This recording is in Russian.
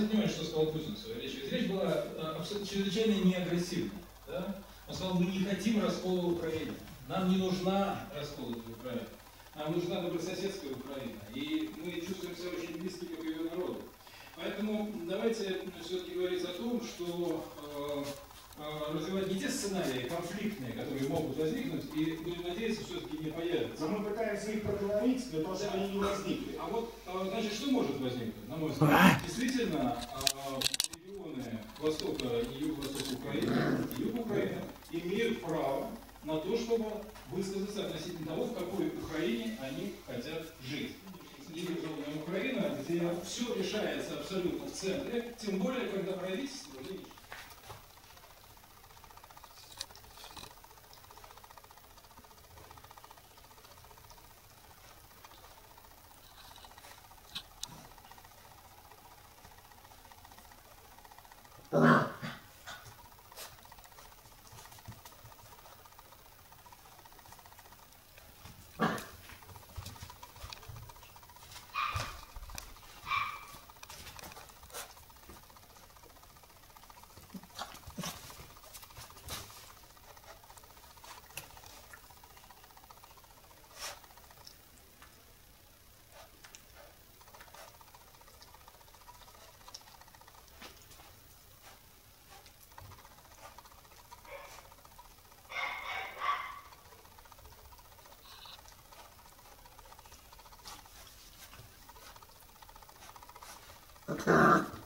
обратите внимание, что сказал Путин в своей речи. Речь была чрезвычайно неагрессивная. Да? Он сказал, мы не хотим раскола Украины. Нам не нужна расколотая Украина. Нам нужна добрососедская Украина. И мы чувствуем себя очень близкими к ее народу. Поэтому давайте все-таки говорить о том, что развивать не те сценарии конфликтные, которые могут возникнуть, и будем надеяться, все-таки не появятся. Но мы пытаемся их проговорить, для того, чтобы они не возникли. А вот, значит, что может возникнуть, на мой взгляд? Действительно, регионы Востока и Юго-Востока Украины, и Юг Украины имеют право на то, чтобы высказаться относительно того, в какой Украине они хотят жить. Цивилизованная Украина, где все решается абсолютно в центре, тем более, когда правительство не Okay.